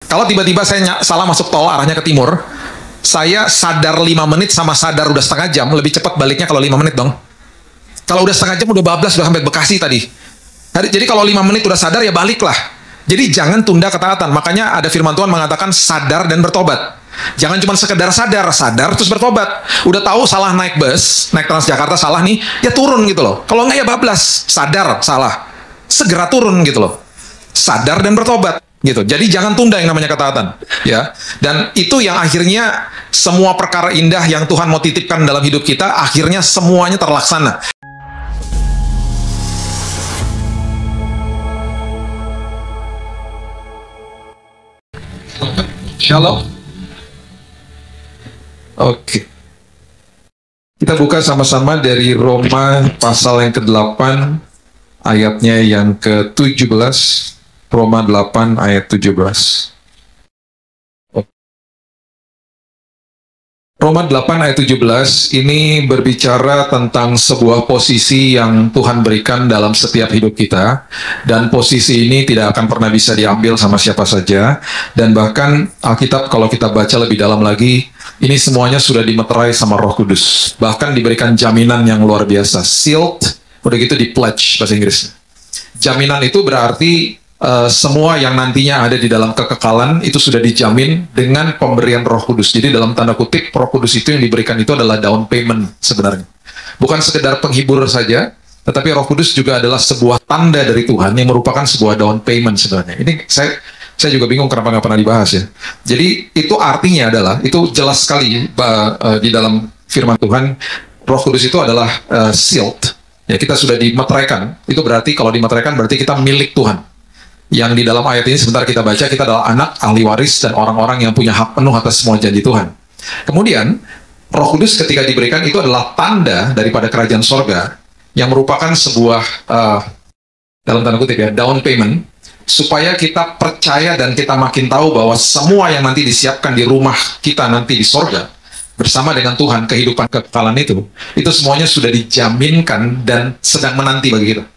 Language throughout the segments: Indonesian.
Kalau tiba-tiba saya salah masuk tol arahnya ke timur, saya sadar 5 menit sama sadar udah setengah jam, lebih cepat baliknya kalau 5 menit dong. Kalau udah setengah jam udah bablas, udah sampai Bekasi tadi. Jadi kalau 5 menit udah sadar ya baliklah. Jadi jangan tunda ketaatan. Makanya ada firman Tuhan mengatakan sadar dan bertobat. Jangan cuma sekedar sadar terus bertobat. Udah tahu salah naik bus, naik Transjakarta salah nih, ya turun gitu loh. Kalau enggak ya bablas, sadar salah, segera turun gitu loh. Sadar dan bertobat gitu. Jadi jangan tunda yang namanya ketaatan, ya. Dan itu yang akhirnya semua perkara indah yang Tuhan mau titipkan dalam hidup kita akhirnya semuanya terlaksana. Shalom. Oke. Kita buka sama-sama dari Roma pasal yang ke-8 ayatnya yang ke-17. Roma 8 ayat 17. Roma 8 ayat 17 ini berbicara tentang sebuah posisi yang Tuhan berikan dalam setiap hidup kita, dan posisi ini tidak akan pernah bisa diambil sama siapa saja. Dan bahkan Alkitab kalau kita baca lebih dalam lagi, ini semuanya sudah dimeterai sama Roh Kudus, bahkan diberikan jaminan yang luar biasa, sealed, udah gitu di pledge bahasa Inggris. Jaminan itu berarti semua yang nantinya ada di dalam kekekalan itu sudah dijamin dengan pemberian Roh Kudus. Jadi dalam tanda kutip Roh Kudus itu yang diberikan itu adalah down payment sebenarnya. Bukan sekedar penghibur saja, tetapi Roh Kudus juga adalah sebuah tanda dari Tuhan yang merupakan sebuah down payment sebenarnya. Ini saya juga bingung kenapa nggak pernah dibahas ya. Jadi itu artinya adalah, itu jelas sekali di dalam firman Tuhan, Roh Kudus itu adalah sealed. Ya, kita sudah dimeteraikan. Itu berarti kalau dimeteraikan berarti kita milik Tuhan. Yang di dalam ayat ini sebentar kita baca, kita adalah anak, ahli waris, dan orang-orang yang punya hak penuh atas semua janji Tuhan. Kemudian, Roh Kudus ketika diberikan itu adalah tanda daripada kerajaan sorga, yang merupakan sebuah, dalam tanda kutip ya, down payment, supaya kita percaya dan kita makin tahu bahwa semua yang nanti disiapkan di rumah kita nanti di sorga, bersama dengan Tuhan, kehidupan kekekalan itu semuanya sudah dijaminkan dan sedang menanti bagi kita.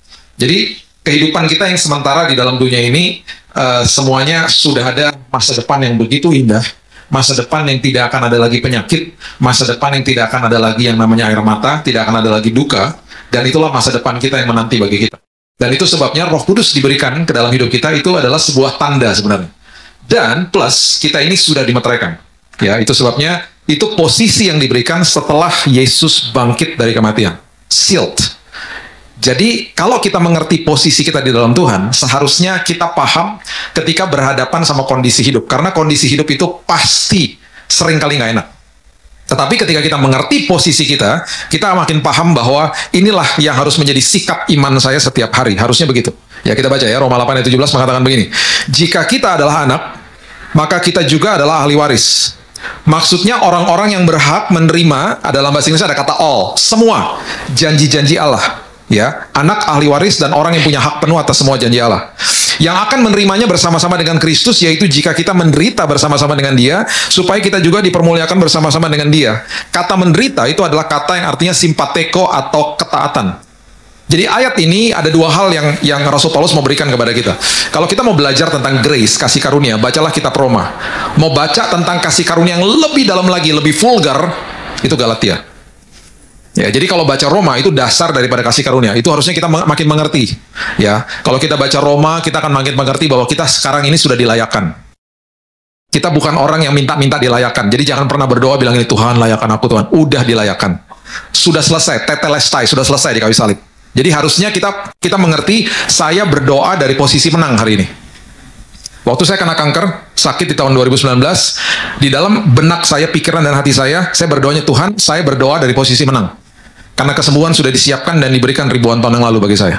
Jadi, kehidupan kita yang sementara di dalam dunia ini, semuanya sudah ada masa depan yang begitu indah, masa depan yang tidak akan ada lagi penyakit, masa depan yang tidak akan ada lagi yang namanya air mata, tidak akan ada lagi duka, dan itulah masa depan kita yang menanti bagi kita. Dan itu sebabnya Roh Kudus diberikan ke dalam hidup kita, itu adalah sebuah tanda sebenarnya. Dan plus, kita ini sudah dimeteraikan. Ya, itu sebabnya, itu posisi yang diberikan setelah Yesus bangkit dari kematian. Sealed. Jadi, kalau kita mengerti posisi kita di dalam Tuhan, seharusnya kita paham ketika berhadapan sama kondisi hidup. Karena kondisi hidup itu pasti seringkali nggak enak. Tetapi ketika kita mengerti posisi kita makin paham bahwa inilah yang harus menjadi sikap iman saya setiap hari. Harusnya begitu. Ya, kita baca ya, Roma 8 ayat 17 mengatakan begini. Jika kita adalah anak, maka kita juga adalah ahli waris. Maksudnya orang-orang yang berhak menerima, dalam bahasa Inggris ada kata all, semua janji-janji Allah. Ya, anak, ahli waris, dan orang yang punya hak penuh atas semua janji Allah, yang akan menerimanya bersama-sama dengan Kristus, yaitu jika kita menderita bersama-sama dengan Dia, supaya kita juga dipermuliakan bersama-sama dengan Dia. Kata menderita itu adalah kata yang artinya simpateko atau ketaatan. Jadi ayat ini ada dua hal yang Rasul Paulus mau berikan kepada kita. Kalau kita mau belajar tentang grace, kasih karunia, bacalah kitab Roma. Mau baca tentang kasih karunia yang lebih dalam lagi, lebih vulgar, itu Galatia. Ya, jadi kalau baca Roma itu dasar daripada kasih karunia. Itu harusnya kita makin mengerti. Ya, kalau kita baca Roma, kita akan makin mengerti bahwa kita sekarang ini sudah dilayakkan. Kita bukan orang yang minta-minta dilayakkan. Jadi jangan pernah berdoa bilang ini, Tuhan layakkan aku Tuhan. Udah dilayakkan. Sudah selesai, tetelestai, sudah selesai di kayu salib. Jadi harusnya kita mengerti, saya berdoa dari posisi menang hari ini. Waktu saya kena kanker, sakit di tahun 2019, di dalam benak saya, pikiran dan hati saya berdoanya, Tuhan, saya berdoa dari posisi menang. Karena kesembuhan sudah disiapkan dan diberikan ribuan tahun yang lalu bagi saya.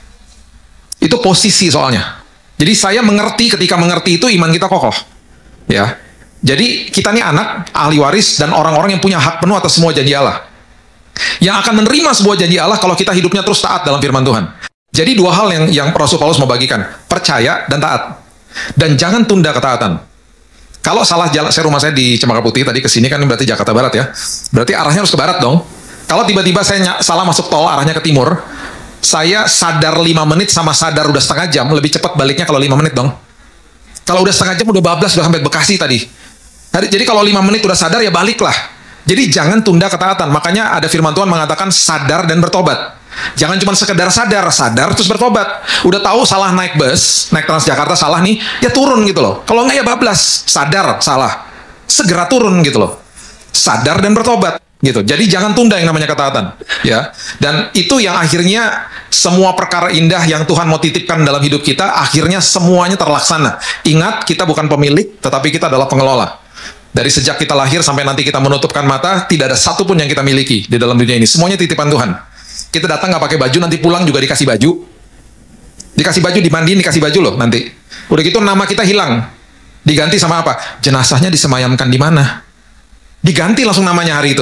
Itu posisi soalnya. Jadi saya mengerti, ketika mengerti itu iman kita kokoh. Ya. Jadi kita ini anak, ahli waris, dan orang-orang yang punya hak penuh atas semua janji Allah. Yang akan menerima sebuah janji Allah kalau kita hidupnya terus taat dalam firman Tuhan. Jadi dua hal yang Rasul Paulus mau bagikan. Percaya dan taat. Dan jangan tunda ketaatan. Kalau salah jalan, rumah saya di Cempaka Putih, tadi ke sini kan berarti Jakarta Barat ya. Berarti arahnya harus ke barat dong. Kalau tiba-tiba saya salah masuk tol arahnya ke timur, saya sadar 5 menit sama sadar udah setengah jam, lebih cepat baliknya kalau 5 menit dong. Kalau udah setengah jam udah bablas, udah sampai Bekasi tadi. Jadi kalau 5 menit udah sadar ya baliklah. Jadi jangan tunda ketaatan. Makanya ada firman Tuhan mengatakan sadar dan bertobat. Jangan cuma sekedar sadar terus bertobat. Udah tahu salah naik bus, naik Transjakarta salah nih, ya turun gitu loh. Kalau nggak ya bablas, sadar salah, segera turun gitu loh. Sadar dan bertobat gitu. Jadi jangan tunda yang namanya ketaatan, ya. Dan itu yang akhirnya semua perkara indah yang Tuhan mau titipkan dalam hidup kita, akhirnya semuanya terlaksana. Ingat, kita bukan pemilik, tetapi kita adalah pengelola. Dari sejak kita lahir sampai nanti kita menutupkan mata, tidak ada satupun yang kita miliki di dalam dunia ini. Semuanya titipan Tuhan. Kita datang nggak pakai baju, nanti pulang juga dikasih baju. Dikasih baju, dimandiin, dikasih baju loh nanti. Udah gitu nama kita hilang. Diganti sama apa? Jenazahnya disemayamkan di mana? Diganti langsung namanya hari itu.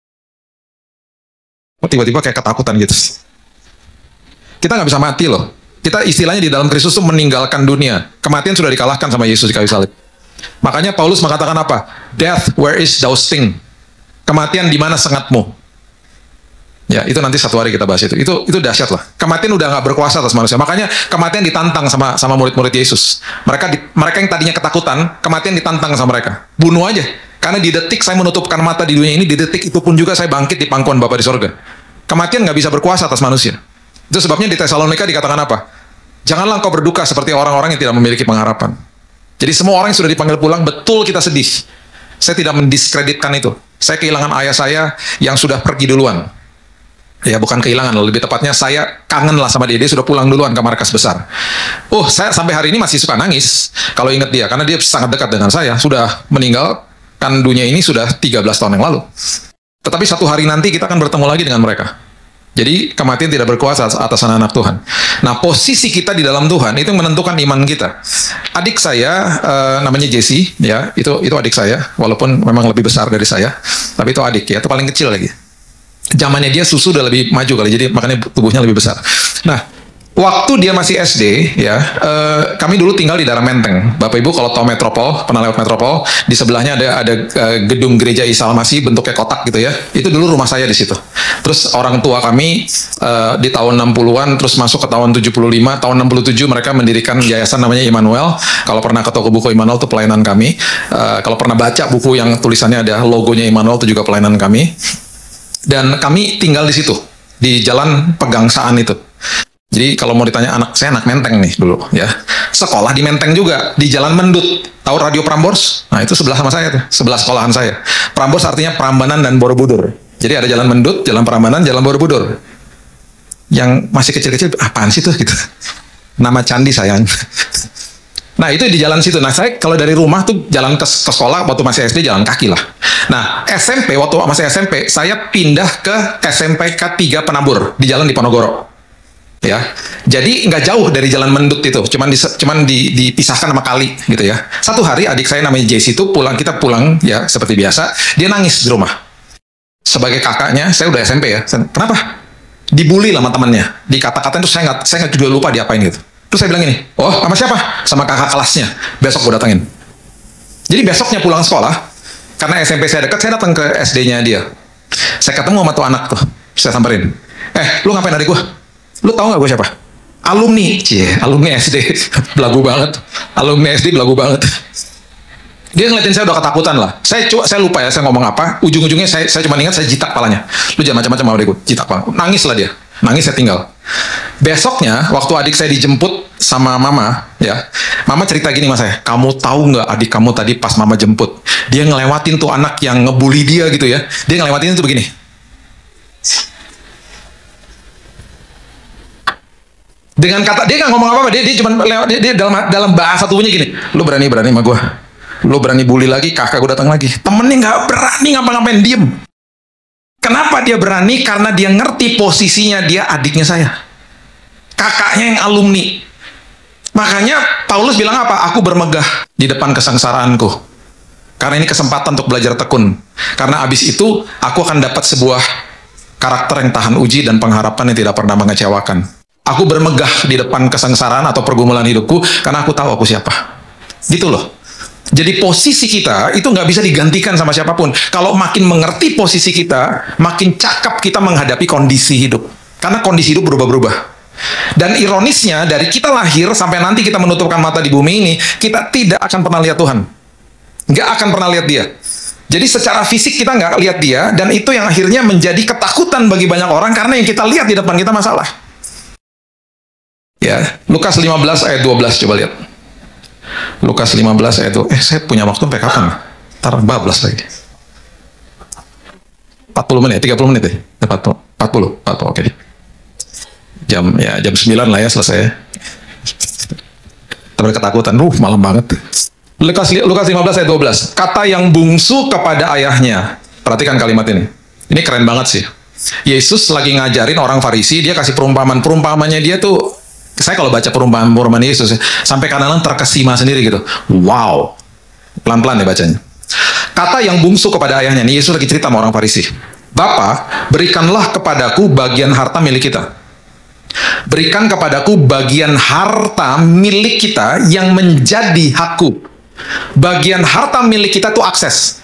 Oh, tiba-tiba kayak ketakutan gitu. Kita nggak bisa mati loh. Kita istilahnya di dalam Kristus itu meninggalkan dunia. Kematian sudah dikalahkan sama Yesus di kayu salib. Makanya Paulus mengatakan apa? Death, where is thou sting? Kematian di mana sengatmu? Ya, itu nanti satu hari kita bahas itu. Itu dahsyat lah. Kematian udah nggak berkuasa atas manusia. Makanya kematian ditantang sama murid-murid Yesus. Mereka yang tadinya ketakutan, kematian ditantang sama mereka. Bunuh aja. Karena di detik saya menutupkan mata di dunia ini, di detik itu pun juga saya bangkit di pangkuan Bapa di sorga. Kematian nggak bisa berkuasa atas manusia. Itu sebabnya di Tesalonika dikatakan apa? Janganlah engkau berduka seperti orang-orang yang tidak memiliki pengharapan. Jadi semua orang yang sudah dipanggil pulang, betul kita sedih. Saya tidak mendiskreditkan itu. Saya kehilangan ayah saya yang sudah pergi duluan. Ya, bukan kehilangan, lebih tepatnya saya kangen lah sama dia. Dia sudah pulang duluan ke markas besar. Saya sampai hari ini masih suka nangis kalau ingat dia, karena dia sangat dekat dengan saya. Sudah meninggalkan dunia ini sudah 13 tahun yang lalu. Tetapi satu hari nanti kita akan bertemu lagi dengan mereka. Jadi kematian tidak berkuasa atas anak-anak Tuhan. Nah, posisi kita di dalam Tuhan itu menentukan iman kita. Adik saya namanya Jesse, ya, itu adik saya, walaupun memang lebih besar dari saya, tapi itu adik ya, itu paling kecil lagi. Zamannya dia susu udah lebih maju kali, jadi makanya tubuhnya lebih besar. Nah, waktu dia masih SD, ya, kami dulu tinggal di daerah Menteng. Bapak Ibu kalau tahu Metropol, pernah lewat Metropol, di sebelahnya ada gedung gereja Isa Al-Masih bentuknya kotak gitu ya. Itu dulu rumah saya di situ. Terus orang tua kami di tahun 60-an, terus masuk ke tahun 75, tahun 67 mereka mendirikan yayasan namanya Immanuel. Kalau pernah ke toko buku Immanuel itu pelayanan kami. Kalau pernah baca buku yang tulisannya ada logonya Immanuel itu juga pelayanan kami. Dan kami tinggal di situ, di Jalan Pegangsaan itu. Jadi kalau mau ditanya saya anak Menteng nih dulu ya. Sekolah di Menteng juga, di Jalan Mendut. Tahu Radio Prambors? Nah, itu sebelah sama saya tuh, sebelah sekolahan saya. Prambors artinya Prambanan dan Borobudur. Jadi ada Jalan Mendut, Jalan Prambanan, Jalan Borobudur. Yang masih kecil-kecil, apaan sih tuh gitu. Nama candi sayang. Nah, itu di jalan situ. Nah, saya kalau dari rumah tuh jalan ke sekolah waktu masih SD jalan kaki lah. Nah, SMP waktu masih SMP saya pindah ke SMPK 3 Penabur di jalan Diponegoro. Ya. Jadi nggak jauh dari Jalan Mendut itu, cuman dipisahkan sama kali gitu ya. Satu hari adik saya namanya Jesse itu kita pulang ya seperti biasa, dia nangis di rumah. Sebagai kakaknya, saya udah SMP ya. Kenapa? Dibully lah sama temannya. Dikata-katain terus saya nggak juga lupa diapain gitu. Terus saya bilang gini, oh sama siapa? Sama kakak kelasnya. Besok gue datengin. Jadi besoknya pulang sekolah, karena SMP saya dekat, saya datang ke SD-nya dia. Saya ketemu sama tuh anak tuh, saya samperin. Lu ngapain adik gue? Lu tahu nggak gue siapa? Alumni, alumni SD, belagu banget. Alumni SD belagu banget. Dia ngeliatin saya udah ketakutan lah. Saya lupa ya, saya ngomong apa. Ujung-ujungnya saya cuma ingat saya jitak palanya. Lu jangan macam-macam sama adik gue, jitak pala. Nangis lah dia, nangis saya tinggal. Besoknya, waktu adik saya dijemput sama mama, ya, mama cerita gini sama saya, kamu tahu nggak adik kamu tadi pas mama jemput, dia ngelewatin tuh anak yang ngebully dia gitu ya, dia ngelewatin itu begini. Dengan kata, dia nggak ngomong apa-apa, dia cuma lewat, dia dalam bahasa tubuhnya gini, lu berani sama gue, lu berani bully lagi, kakak gue datang lagi. Temennya nggak berani ngapa-ngapain, diem. Kenapa dia berani? Karena dia ngerti posisinya dia adiknya saya. Kakaknya yang alumni. Makanya Paulus bilang apa? Aku bermegah di depan kesengsaraanku. Karena ini kesempatan untuk belajar tekun. Karena abis itu aku akan dapat sebuah karakter yang tahan uji dan pengharapan yang tidak pernah mengecewakan. Aku bermegah di depan kesengsaraan atau pergumulan hidupku karena aku tahu aku siapa. Gitu loh. Jadi posisi kita itu nggak bisa digantikan sama siapapun. Kalau makin mengerti posisi kita, makin cakap kita menghadapi kondisi hidup. Karena kondisi hidup berubah-berubah. Dan ironisnya, dari kita lahir sampai nanti kita menutupkan mata di bumi ini, kita tidak akan pernah lihat Tuhan. Nggak akan pernah lihat dia. Jadi secara fisik kita nggak lihat dia, dan itu yang akhirnya menjadi ketakutan bagi banyak orang, karena yang kita lihat di depan kita masalah. Ya, Lukas 15 ayat 12, coba lihat. Lukas 15 ayat 2. Saya punya waktu sampai kapan? Ntar bablas lagi. 40 menit, 30 menit ya? 40, oke. Jam 9 lah ya selesai. Tapi ketakutan, malam banget. Lukas 15 ayat 12. Kata yang bungsu kepada ayahnya. Perhatikan kalimat ini. Ini keren banget sih. Yesus lagi ngajarin orang Farisi, dia kasih perumpamaan. Perumpamannya dia tuh, saya kalau baca perumpamaan Yesus, sampai kadang-kadang terkesima sendiri gitu. Wow. Pelan-pelan ya bacanya. Kata yang bungsu kepada ayahnya. Ini Yesus lagi cerita sama orang Farisi. Bapa, berikanlah kepadaku bagian harta milik kita. Berikan kepadaku bagian harta milik kita yang menjadi hakku. Bagian harta milik kita itu akses.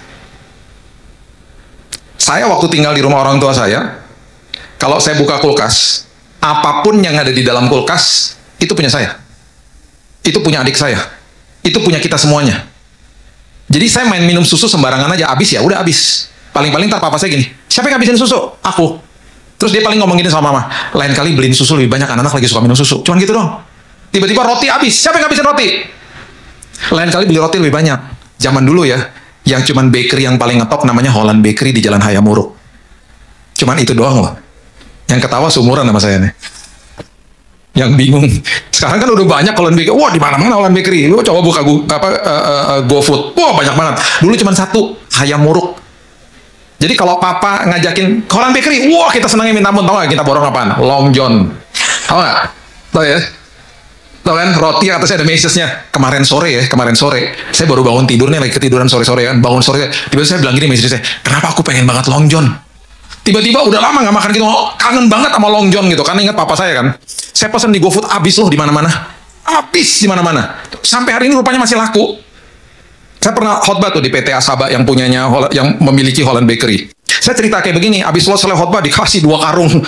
Saya waktu tinggal di rumah orang tua saya, kalau saya buka kulkas, apapun yang ada di dalam kulkas, itu punya saya. Itu punya adik saya. Itu punya kita semuanya. Jadi saya main minum susu sembarangan aja, habis ya, udah habis. Paling-paling ntar papa saya gini, siapa yang habisin susu? Aku. Terus dia paling ngomong gini sama mama, lain kali beliin susu lebih banyak, anak-anak lagi suka minum susu. Cuman gitu dong. Tiba-tiba roti habis, siapa yang habisin roti? Lain kali beli roti lebih banyak. Zaman dulu ya, yang cuman bakery yang paling ngetop namanya Holland Bakery di Jalan Hayamuruk. Cuman itu doang loh. Yang ketawa seumuran sama saya nih. Yang bingung. Sekarang kan udah banyak Holland Bakery. Wah, di mana-mana Holland Bakery. Lu coba buka GoFood. Wah, banyak banget. Dulu cuman satu, Hayamuruk. Jadi kalau papa ngajakin Holland Bakery, wah kita senangnya minta ampun. Tau gak kita borong apaan? Long John. Tau gak? Tau ya? Tau kan, roti atasnya ada mesesnya. Kemarin sore, saya baru bangun tidur nih, lagi ketiduran sore-sore kan, bangun sore, tiba-tiba saya bilang gini mesesnya, kenapa aku pengen banget Long John? Tiba-tiba udah lama nggak makan gitu, kangen banget sama Long John gitu, karena ingat papa saya kan. Saya pesen di GoFood, habis loh di mana-mana. Habis di mana-mana. Sampai hari ini rupanya masih laku. Saya pernah khotbah tuh di PT Asaba yang punyanya, yang memiliki Holland Bakery. Saya cerita kayak begini, habis selesai khotbah dikasih 2 karung.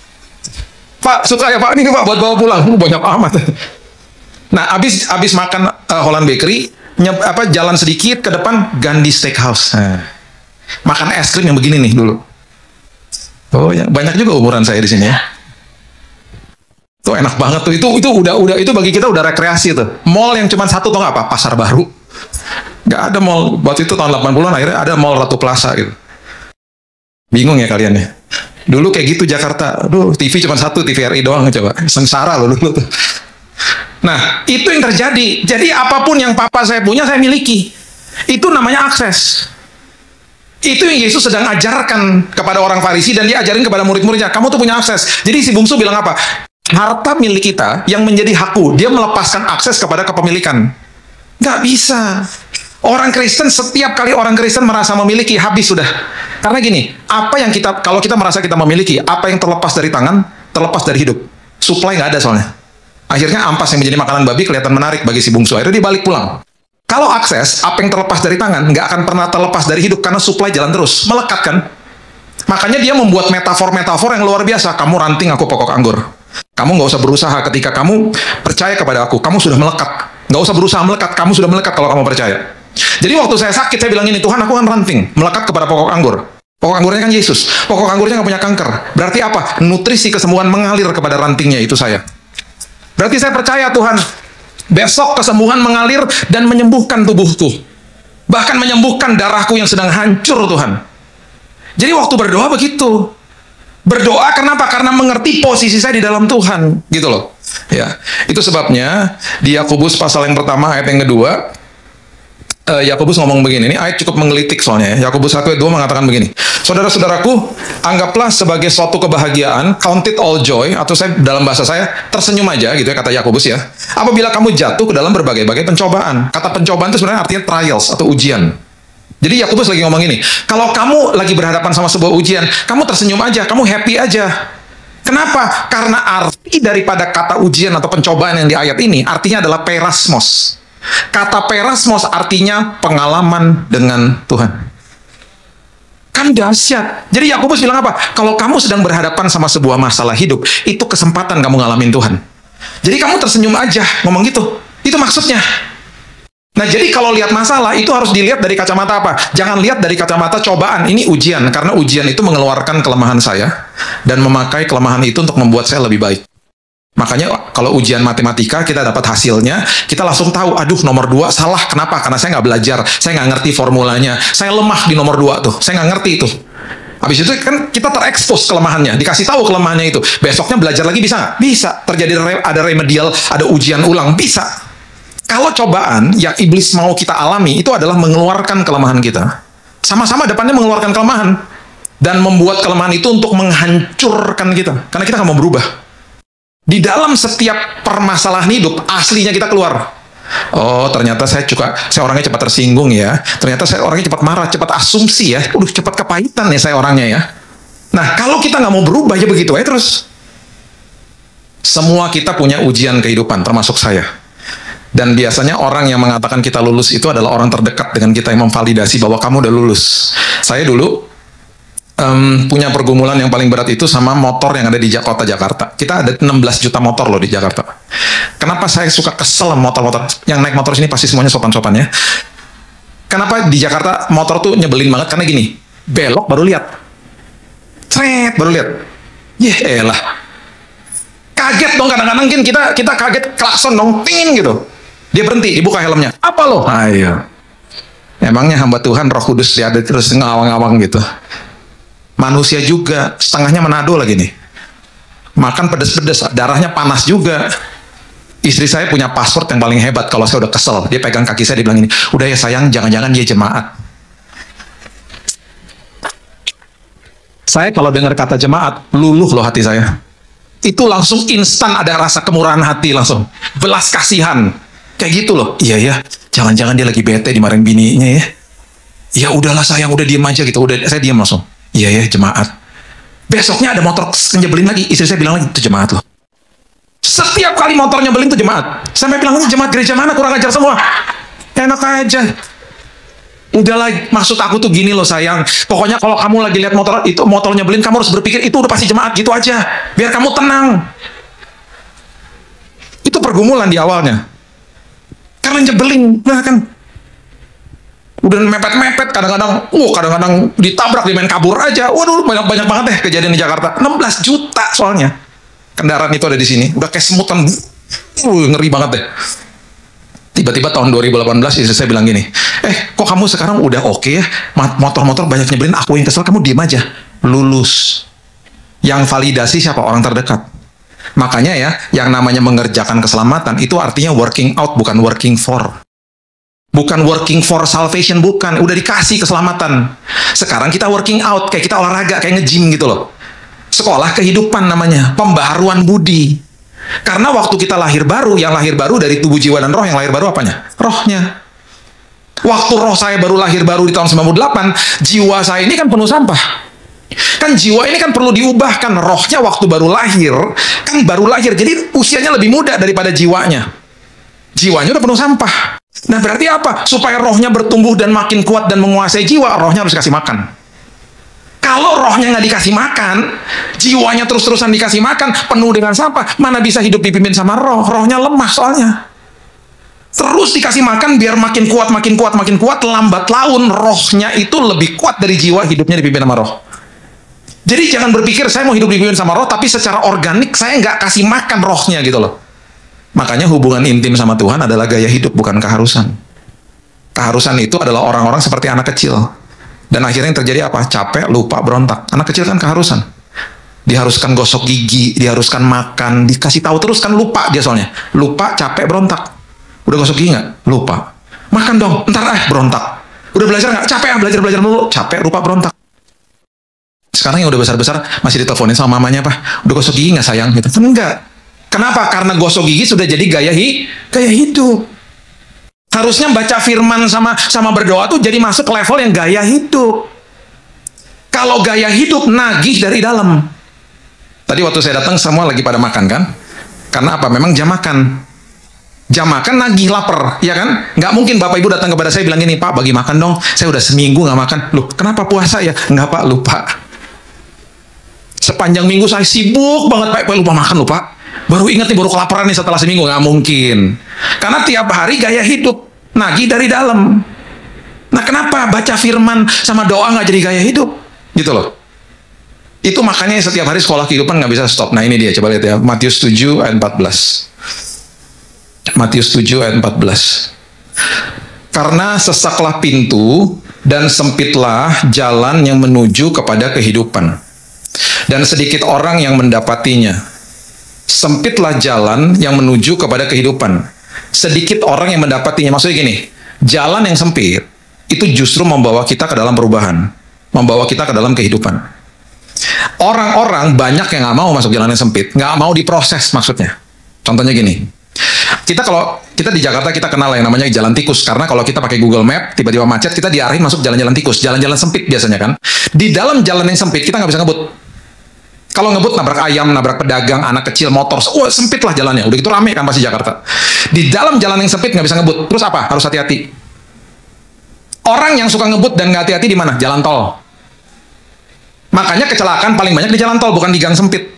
Pak, suka ya Pak, ini Pak buat bawa pulang. Banyak amat. Nah, abis makan Holland Bakery, jalan sedikit ke depan Gandhi Steakhouse. Makan es krim yang begini nih dulu. Oh ya, banyak juga umuran saya di sini ya. Tuh enak banget tuh. Itu bagi kita udah rekreasi tuh. Mall yang cuma satu tuh nggak apa? Pasar Baru. Nggak ada mall. Waktu itu tahun 80-an akhirnya ada mall Ratu Plaza gitu. Bingung ya kalian ya. Dulu kayak gitu Jakarta. Aduh, TV cuma satu, TVRI doang coba. Sengsara loh dulu tuh. Nah, itu yang terjadi. Jadi apapun yang papa saya punya, saya miliki. Itu namanya akses. Itu yang Yesus sedang ajarkan kepada orang Farisi, dan dia ajarin kepada murid-muridnya. Kamu tuh punya akses. Jadi si bungsu bilang apa? Harta milik kita yang menjadi hakku. Dia melepaskan akses kepada kepemilikan. Nggak bisa. Orang Kristen, setiap kali orang Kristen merasa memiliki, habis sudah. Karena gini, kalau kita merasa kita memiliki, apa yang terlepas dari tangan, terlepas dari hidup. Supply nggak ada soalnya. Akhirnya ampas yang menjadi makanan babi kelihatan menarik bagi si bungsu. Akhirnya dia balik pulang. Kalau akses, apa yang terlepas dari tangan, nggak akan pernah terlepas dari hidup, karena supply jalan terus. Melekat kan? Makanya dia membuat metafor-metafor yang luar biasa. Kamu ranting, aku pokok anggur. Kamu nggak usah berusaha ketika kamu percaya kepada aku. Kamu sudah melekat. Nggak usah berusaha melekat. Kamu sudah melekat kalau kamu percaya. Jadi waktu saya sakit, saya bilang ini, Tuhan aku kan ranting. Melekat kepada pokok anggur. Pokok anggurnya kan Yesus. Pokok anggurnya nggak punya kanker. Berarti apa? Nutrisi kesembuhan mengalir kepada rantingnya, itu saya. Berarti saya percaya Tuhan, besok kesembuhan mengalir dan menyembuhkan tubuhku. Bahkan menyembuhkan darahku yang sedang hancur Tuhan. Jadi waktu berdoa begitu. Berdoa kenapa? Karena mengerti posisi saya di dalam Tuhan. Gitu loh. Ya, itu sebabnya di Yakobus pasal yang pertama ayat yang kedua, Yakobus ngomong begini, ini ayat cukup menggelitik soalnya ya. Yakobus 1 ayat 2 mengatakan begini, saudara-saudaraku, anggaplah sebagai suatu kebahagiaan, count it all joy, atau dalam bahasa saya, tersenyum aja gitu ya, kata Yakobus ya, apabila kamu jatuh ke dalam berbagai-bagai pencobaan. Kata pencobaan itu sebenarnya artinya trials atau ujian. Jadi Yakobus lagi ngomong gini, kalau kamu lagi berhadapan sama sebuah ujian, kamu tersenyum aja, kamu happy aja. Kenapa? Karena arti daripada kata ujian atau pencobaan yang di ayat ini, artinya adalah perasmos. Kata perasmos artinya pengalaman dengan Tuhan. Kan dahsyat. Jadi Yakobus bilang apa? Kalau kamu sedang berhadapan sama sebuah masalah hidup, itu kesempatan kamu ngalamin Tuhan. Jadi kamu tersenyum aja, ngomong gitu. Itu maksudnya. Nah, jadi kalau lihat masalah, itu harus dilihat dari kacamata apa? Jangan lihat dari kacamata cobaan. Ini ujian, karena ujian itu mengeluarkan kelemahan saya, dan memakai kelemahan itu untuk membuat saya lebih baik. Makanya kalau ujian matematika kita dapat hasilnya, kita langsung tahu, aduh nomor 2 salah. Kenapa? Karena saya nggak belajar, saya nggak ngerti formulanya, saya lemah di nomor 2 tuh, saya nggak ngerti itu. Habis itu kan kita terekspos kelemahannya, dikasih tahu kelemahannya itu. Besoknya belajar lagi bisa nggak? Bisa. Terjadi ada remedial, ada ujian ulang, bisa. Kalau cobaan yang iblis mau kita alami, itu adalah mengeluarkan kelemahan kita. Sama-sama depannya mengeluarkan kelemahan. Dan membuat kelemahan itu untuk menghancurkan kita. Karena kita nggak mau berubah. Di dalam setiap permasalahan hidup, aslinya kita keluar. Oh, ternyata saya orangnya cepat tersinggung ya. Ternyata saya orangnya cepat marah, cepat asumsi ya. Cepat kepahitan ya saya orangnya ya. Nah, kalau kita nggak mau berubah, ya begitu aja terus. Semua kita punya ujian kehidupan, termasuk saya. Dan biasanya orang yang mengatakan kita lulus itu adalah orang terdekat dengan kita yang memvalidasi bahwa kamu udah lulus. Saya dulu punya pergumulan yang paling berat itu sama motor yang ada di kota Jakarta. Kita ada 16 juta motor loh di Jakarta. Kenapa saya suka kesel sama motor-motor? Yang naik motor sini pasti semuanya sopan-sopan ya. Kenapa di Jakarta motor tuh nyebelin banget? Karena gini, belok baru lihat. Cret, baru lihat. Elah. Kaget dong kadang-kadang kita kaget, klakson dong, ting gitu. Dia berhenti, dibuka helmnya. Apa lo? Ayo. Emangnya hamba Tuhan Roh Kudus dia ada terus ngawang-ngawang gitu. Manusia juga, setengahnya Manado lagi nih. Makan pedes-pedes, darahnya panas juga. Istri saya punya password yang paling hebat kalau saya udah kesel. Dia pegang kaki saya, dia bilang ini, udah ya sayang, jangan-jangan dia jemaat. Saya kalau dengar kata jemaat, luluh loh hati saya. Itu langsung instan ada rasa kemurahan hati langsung. Belas kasihan. Kayak gitu loh. Iya ya, jangan-jangan dia lagi bete dimarahin bininya ya. Ya udahlah sayang, udah diem aja gitu. Udah, saya diem langsung. Iya ya, jemaat. Besoknya ada motor nyebelin lagi. Istri saya bilang lagi, itu jemaat loh. Setiap kali motor nyebelin itu jemaat. Sampai bilang, jemaat gereja mana? Kurang ajar semua. Enak aja. Udahlah, maksud aku tuh gini loh sayang. Pokoknya kalau kamu lagi lihat motor itu, motor nyebelin, kamu harus berpikir, itu udah pasti jemaat gitu aja. Biar kamu tenang. Itu pergumulan di awalnya. Karena nyebelin, nah kan. Udah mepet-mepet, kadang-kadang ditabrak, dia main kabur aja. Waduh, banyak banget deh kejadian di Jakarta. 16 juta soalnya. Kendaraan itu ada di sini. Udah kayak semutan. Ngeri banget deh. Tiba-tiba tahun 2018, istri saya bilang gini, kok kamu sekarang udah oke ya? Motor-motor banyak nyebelin, aku yang kesel, kamu diem aja. Lulus. Yang validasi siapa? Orang terdekat. Makanya ya, yang namanya mengerjakan keselamatan, itu artinya working out, bukan working for. Bukan working for salvation, bukan. Udah dikasih keselamatan. Sekarang kita working out, kayak kita olahraga, kayak nge-gym gitu loh. Sekolah kehidupan namanya, pembaharuan budi. Karena waktu kita lahir baru, yang lahir baru dari tubuh, jiwa, dan roh, yang lahir baru apanya? Rohnya. Waktu roh saya baru lahir baru di tahun 98, jiwa saya ini kan penuh sampah. Kan jiwa ini kan perlu diubahkan. Rohnya waktu baru lahir, kan baru lahir. Jadi usianya lebih muda daripada jiwanya. Jiwanya udah penuh sampah. Nah berarti apa? Supaya rohnya bertumbuh dan makin kuat dan menguasai jiwa, rohnya harus kasih makan. Kalau rohnya nggak dikasih makan, jiwanya terus-terusan dikasih makan, penuh dengan sampah, mana bisa hidup dipimpin sama roh? Rohnya lemah soalnya. Terus dikasih makan biar makin kuat, lambat laun rohnya itu lebih kuat dari jiwa, hidupnya dipimpin sama roh. Jadi jangan berpikir saya mau hidup dipimpin sama roh, tapi secara organik saya nggak kasih makan rohnya gitu loh. Makanya hubungan intim sama Tuhan adalah gaya hidup, bukan keharusan. Keharusan itu adalah orang-orang seperti anak kecil. Dan akhirnya yang terjadi apa? Capek, lupa, berontak. Anak kecil kan keharusan. Diharuskan gosok gigi, diharuskan makan, dikasih tahu terus kan lupa dia soalnya. Lupa, capek, berontak. Udah gosok gigi nggak? Lupa. Makan dong, ntar berontak. Udah belajar nggak? Capek belajar dulu. Capek, lupa, berontak. Sekarang yang udah besar-besar masih diteleponin sama mamanya, apa? Udah gosok gigi nggak sayang? Gitu. Enggak. Kenapa? Karena gosok gigi sudah jadi gaya hidup. Harusnya baca firman sama berdoa tuh jadi masuk level yang gaya hidup. Kalau gaya hidup nagih dari dalam. Tadi waktu saya datang semua lagi pada makan kan? Karena apa? Memang jam makan. Jam makan nagih lapar, ya kan? Nggak mungkin Bapak Ibu datang kepada saya bilang gini, Pak bagi makan dong, saya udah seminggu nggak makan. Loh, kenapa puasa ya? Nggak Pak, lupa. Sepanjang minggu saya sibuk banget Pak, lupa makan lupa. Baru ingat nih, baru kelaparan nih setelah seminggu. Nggak mungkin. Karena tiap hari gaya hidup, nagih dari dalam. Nah kenapa baca firman sama doa nggak jadi gaya hidup? Gitu loh. Itu makanya setiap hari sekolah kehidupan nggak bisa stop. Nah ini dia, coba lihat ya, Matius 7 ayat 14. Matius 7 ayat 14. Karena sesaklah pintu dan sempitlah jalan yang menuju kepada kehidupan, dan sedikit orang yang mendapatinya. Sempitlah jalan yang menuju kepada kehidupan, sedikit orang yang mendapatinya. Maksudnya gini, jalan yang sempit itu justru membawa kita ke dalam perubahan, membawa kita ke dalam kehidupan. Orang-orang banyak yang nggak mau masuk jalan yang sempit, nggak mau diproses maksudnya. Contohnya gini, kalau kita di Jakarta kita kenal yang namanya jalan tikus, karena kalau kita pakai Google Map tiba-tiba macet, kita diarahin masuk jalan-jalan tikus, jalan-jalan sempit biasanya kan. Di dalam jalan yang sempit kita nggak bisa ngebut. Kalau ngebut nabrak ayam, nabrak pedagang, anak kecil, motor, sempit lah jalannya. Udah gitu rame kan pasti Jakarta. Di dalam jalan yang sempit nggak bisa ngebut. Terus apa? Harus hati-hati. Orang yang suka ngebut dan nggak hati-hati di mana? Jalan tol. Makanya kecelakaan paling banyak di jalan tol, bukan di gang sempit.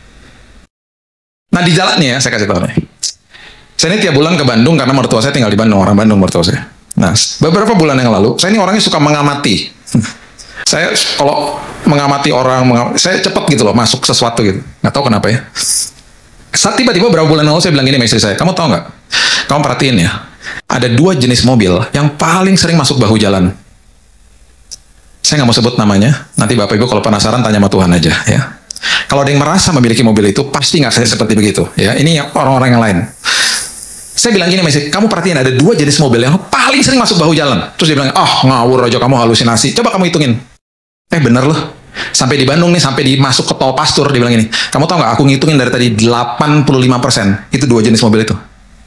Nah di jalan nih ya, saya kasih tahu nih. Saya ini tiap bulan ke Bandung karena mertua saya tinggal di Bandung, orang Bandung mertua saya. Nah, beberapa bulan yang lalu, saya ini orangnya suka mengamati. Saya kalau mengamati orang, saya cepet gitu loh, masuk sesuatu gitu. Nggak tahu kenapa ya. Saat tiba-tiba beberapa bulan lalu saya bilang gini sama istri saya, kamu tahu nggak? Kamu perhatiin ya, ada 2 jenis mobil yang paling sering masuk bahu jalan. Saya nggak mau sebut namanya, nanti Bapak Ibu kalau penasaran tanya sama Tuhan aja ya. Kalau ada yang merasa memiliki mobil itu, pasti nggak saya seperti begitu. Ya, ini orang-orang yang lain. Saya bilang gini, kamu perhatiin ada 2 jenis mobil yang paling sering masuk bahu jalan. Terus dia bilang, ngawur aja kamu, halusinasi. Coba kamu hitungin. Bener loh. Sampai di Bandung nih, sampai masuk ke tol Pastur, dia bilang gini, kamu tahu nggak, aku ngitungin dari tadi 85%. Itu 2 jenis mobil itu.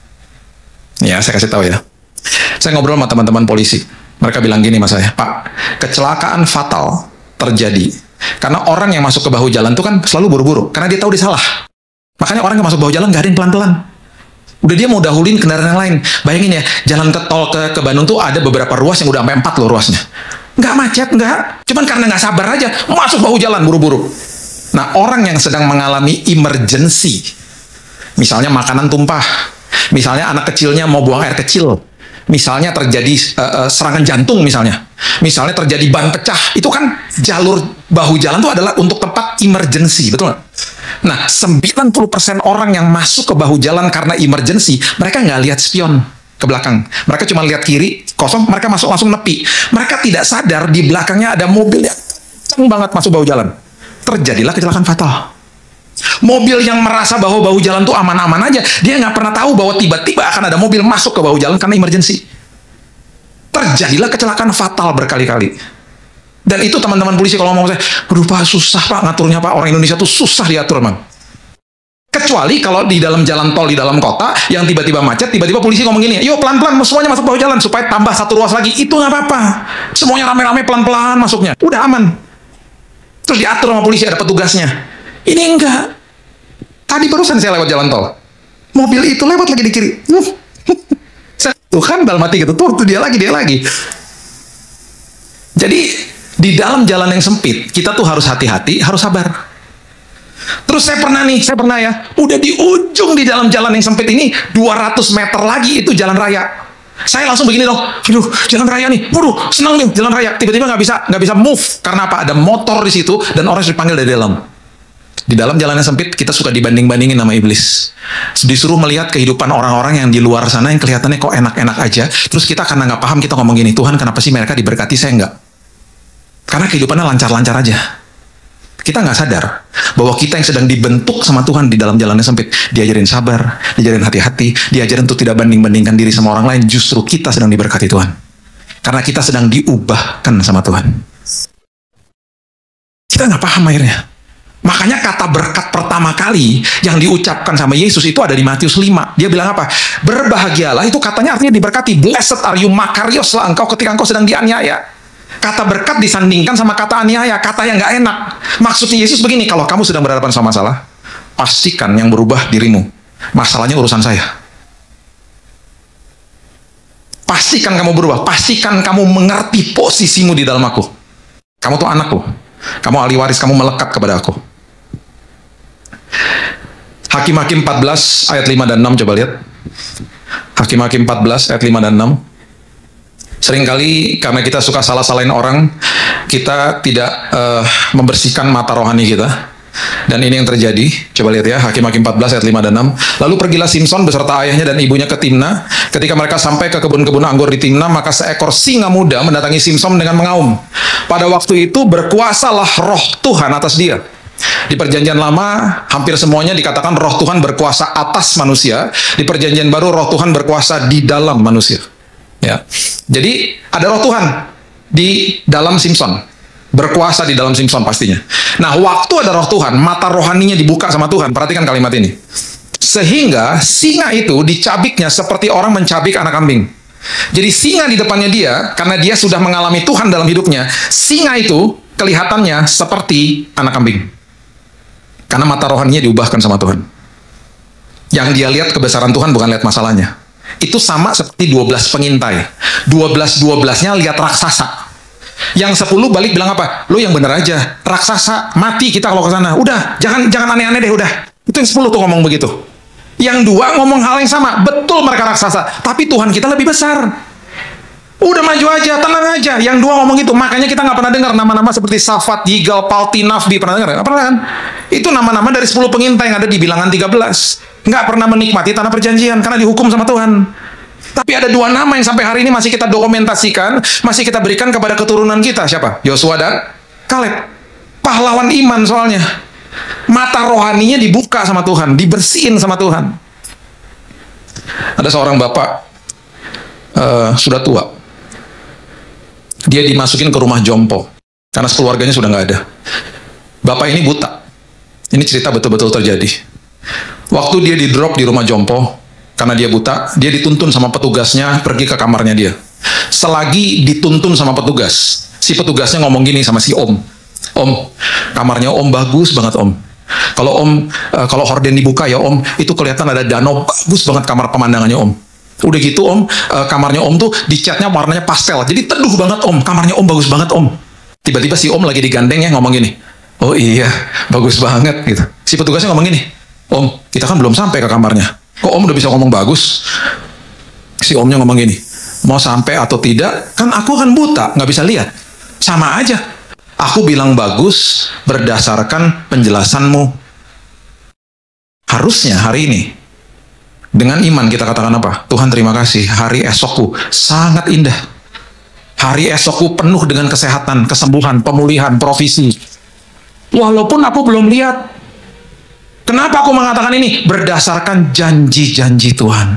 Ya, saya kasih tahu ya. Saya ngobrol sama teman-teman polisi. Mereka bilang gini sama saya, Pak, kecelakaan fatal terjadi karena orang yang masuk ke bahu jalan itu kan selalu buru-buru. Karena dia tahu dia salah. Makanya orang yang masuk bahu jalan nggak ada yang pelan-pelan. Udah dia mau dahulin kendaraan yang lain. Bayangin ya, jalan ke tol ke Bandung tuh ada beberapa ruas yang udah sampai 4 loh ruasnya. Nggak macet, nggak. Cuman karena nggak sabar aja, masuk bahu jalan buru-buru. Nah, orang yang sedang mengalami emergency, misalnya makanan tumpah, misalnya anak kecilnya mau buang air kecil, misalnya terjadi serangan jantung misalnya terjadi ban pecah, itu kan jalur bahu jalan tuh adalah untuk tempat emergency, betul nggak? Nah, 90% orang yang masuk ke bahu jalan karena emergency, mereka nggak lihat spion ke belakang. Mereka cuma lihat kiri, kosong, mereka masuk langsung nepi. Mereka tidak sadar di belakangnya ada mobil yang kencang banget masuk bahu jalan. Terjadilah kecelakaan fatal. Mobil yang merasa bahwa bahu jalan tuh aman-aman aja, dia nggak pernah tahu bahwa tiba-tiba akan ada mobil masuk ke bahu jalan karena emergency. Terjadilah kecelakaan fatal berkali-kali. Dan itu teman-teman polisi kalau ngomong saya, aduh Pak, susah Pak ngaturnya Pak, orang Indonesia tuh susah diatur Bang. Kecuali kalau di dalam jalan tol, di dalam kota, yang tiba-tiba macet, tiba-tiba polisi ngomong gini, yuk pelan-pelan semuanya masuk bahu jalan, supaya tambah 1 ruas lagi, itu nggak apa-apa. Semuanya rame-rame pelan-pelan masuknya, udah aman. Terus diatur sama polisi, ada petugasnya. Ini enggak. Tadi barusan saya lewat jalan tol, mobil itu lewat lagi di kiri. Tuhan dalam hati gitu, tuh dia lagi. Jadi di dalam jalan yang sempit, kita tuh harus hati-hati, harus sabar. Terus saya pernah ya, udah di ujung di dalam jalan yang sempit ini, 200 meter lagi itu jalan raya. Saya langsung begini dong, aduh jalan raya nih, waduh senang nih jalan raya. Tiba-tiba nggak bisa move, karena apa? Ada motor di situ dan orang sudah dipanggil dari dalam. Di dalam jalan yang sempit, kita suka dibanding-bandingin sama iblis. Disuruh melihat kehidupan orang-orang yang di luar sana yang kelihatannya kok enak-enak aja. Terus kita karena nggak paham, kita ngomong gini, Tuhan kenapa sih mereka diberkati, saya nggak? Karena kehidupannya lancar-lancar aja. Kita nggak sadar bahwa kita yang sedang dibentuk sama Tuhan di dalam jalan yang sempit. Diajarin sabar, diajarin hati-hati, diajarin untuk tidak banding-bandingkan diri sama orang lain. Justru kita sedang diberkati Tuhan. Karena kita sedang diubahkan sama Tuhan. Kita nggak paham akhirnya. Makanya kata berkat pertama kali yang diucapkan sama Yesus itu ada di Matius 5. Dia bilang apa? Berbahagialah, itu katanya artinya diberkati. Blessed are you, makarios lah engkau ketika engkau sedang dianiaya. Kata berkat disandingkan sama kata aniaya, kata yang nggak enak. Maksudnya Yesus begini, kalau kamu sedang berhadapan sama masalah, pastikan yang berubah dirimu. Masalahnya urusan saya. Pastikan kamu berubah. Pastikan kamu mengerti posisimu di dalam aku. Kamu tuh anakku. Kamu ahli waris, kamu melekat kepada aku. Hakim-Hakim 14 ayat 5 dan 6, coba lihat. Hakim-Hakim 14 ayat 5 dan 6. Seringkali karena kita suka salah-salahin orang, kita tidak membersihkan mata rohani kita. Dan ini yang terjadi. Coba lihat ya, Hakim-Hakim 14 ayat 5 dan 6. Lalu pergilah Simson beserta ayahnya dan ibunya ke Timna. Ketika mereka sampai ke kebun-kebun anggur di Timna, maka seekor singa muda mendatangi Simson dengan mengaum. Pada waktu itu berkuasalah roh Tuhan atas dia. Di perjanjian lama, hampir semuanya dikatakan roh Tuhan berkuasa atas manusia. Di perjanjian baru, roh Tuhan berkuasa di dalam manusia. Ya. Jadi, ada roh Tuhan di dalam Simson. Berkuasa di dalam Simson pastinya. Nah, waktu ada roh Tuhan, mata rohaninya dibuka sama Tuhan. Perhatikan kalimat ini. Sehingga singa itu dicabiknya seperti orang mencabik anak kambing. Jadi singa di depannya dia, karena dia sudah mengalami Tuhan dalam hidupnya, singa itu kelihatannya seperti anak kambing. Karena mata rohaninya diubahkan sama Tuhan. Yang dia lihat kebesaran Tuhan, bukan lihat masalahnya. Itu sama seperti 12 pengintai. 12-12-nya lihat raksasa. Yang 10 balik bilang apa? Lu yang bener aja, raksasa, mati kita kalau ke sana. Udah, jangan aneh-aneh deh, udah. Itu yang 10 tuh ngomong begitu. Yang 2 ngomong hal yang sama, betul mereka raksasa, tapi Tuhan kita lebih besar. Udah maju aja, tenang aja. Yang 2 ngomong gitu, makanya kita nggak pernah dengar nama-nama seperti Safat, Yigal, Palti, Nafdi, pernah dengar? Apa kan? Itu nama-nama dari 10 pengintai yang ada di Bilangan 13. Nggak pernah menikmati tanah perjanjian karena dihukum sama Tuhan. Tapi ada 2 nama yang sampai hari ini masih kita dokumentasikan, masih kita berikan kepada keturunan kita. Siapa? Yosua dan Kaleb. Pahlawan iman soalnya. Mata rohaninya dibuka sama Tuhan, dibersihin sama Tuhan. Ada seorang bapak, sudah tua. Dia dimasukin ke rumah jompo, karena keluarganya sudah nggak ada. Bapak ini buta. Ini cerita betul-betul terjadi. Waktu dia di-drop di rumah jompo, karena dia buta, dia dituntun sama petugasnya pergi ke kamarnya dia. Selagi dituntun sama petugas, si petugasnya ngomong gini sama si Om. Om, kamarnya Om bagus banget Om. Kalau horden dibuka ya Om, itu kelihatan ada danau, bagus banget kamar pemandangannya Om. Udah gitu Om, kamarnya Om tuh dicatnya warnanya pastel, jadi teduh banget Om. Kamarnya Om bagus banget Om. Tiba-tiba si Om lagi digandeng ya ngomong gini. Oh iya, bagus banget gitu. Si petugasnya ngomong gini. Om, kita kan belum sampai ke kamarnya. Kok Om udah bisa ngomong bagus? Si Omnya ngomong gini, mau sampai atau tidak, kan aku kan buta, nggak bisa lihat. Sama aja. Aku bilang bagus berdasarkan penjelasanmu. Harusnya hari ini, dengan iman kita katakan apa? Tuhan terima kasih, hari esokku sangat indah. Hari esokku penuh dengan kesehatan, kesembuhan, pemulihan, provisi. Walaupun aku belum lihat. Kenapa aku mengatakan ini? Berdasarkan janji-janji Tuhan.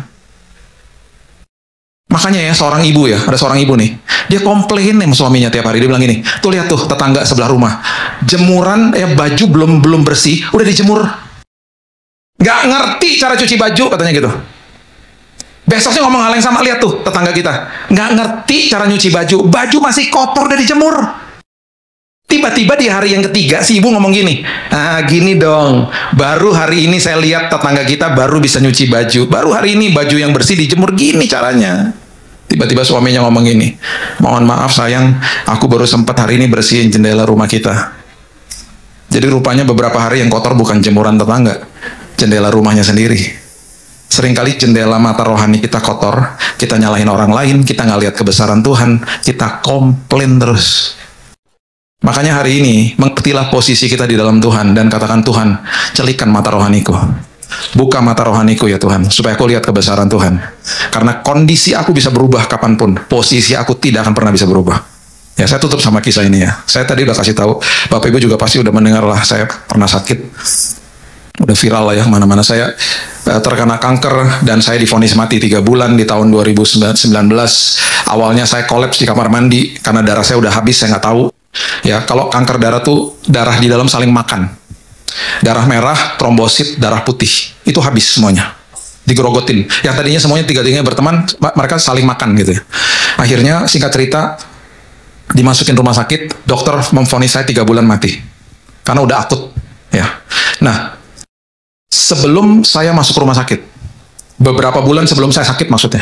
Makanya ya, seorang ibu ya, ada seorang ibu nih, dia komplain sama suaminya tiap hari. Dia bilang gini, tuh lihat tuh tetangga sebelah rumah, jemuran baju belum bersih, udah dijemur. Nggak ngerti cara cuci baju, katanya gitu. Besoknya ngomong hal yang sama, lihat tuh tetangga kita, nggak ngerti cara nyuci baju, baju masih kotor udah dijemur. Tiba-tiba di hari yang ketiga, si ibu ngomong gini, gini dong, baru hari ini saya lihat tetangga kita baru bisa nyuci baju. Baru hari ini baju yang bersih dijemur, gini caranya. Tiba-tiba suaminya ngomong gini, mohon maaf sayang, aku baru sempat hari ini bersihin jendela rumah kita. Jadi rupanya beberapa hari yang kotor bukan jemuran tetangga, jendela rumahnya sendiri. Seringkali jendela mata rohani kita kotor, kita nyalahin orang lain, kita nggak lihat kebesaran Tuhan, kita komplain terus. Makanya hari ini, mengertilah posisi kita di dalam Tuhan dan katakan, Tuhan, celikan mata rohaniku. Buka mata rohaniku ya Tuhan, supaya aku lihat kebesaran Tuhan. Karena kondisi aku bisa berubah kapanpun, posisi aku tidak akan pernah bisa berubah. Ya, saya tutup sama kisah ini ya. Saya tadi udah kasih tahu, Bapak Ibu juga pasti udah mendengar lah, saya pernah sakit. Udah viral lah ya, mana-mana saya terkena kanker dan saya divonis mati 3 bulan di tahun 2019. Awalnya saya kolaps di kamar mandi, karena darah saya udah habis, saya nggak tahu. Ya, kalau kanker darah tuh darah di dalam saling makan. Darah merah, trombosit, darah putih. Itu habis semuanya. Digerogotin. Yang tadinya semuanya tiga-tiganya berteman, mereka saling makan gitu ya. Akhirnya singkat cerita dimasukin rumah sakit, dokter memvonis saya 3 bulan mati. Karena udah akut ya. Nah, sebelum saya masuk rumah sakit, beberapa bulan sebelum saya sakit maksudnya,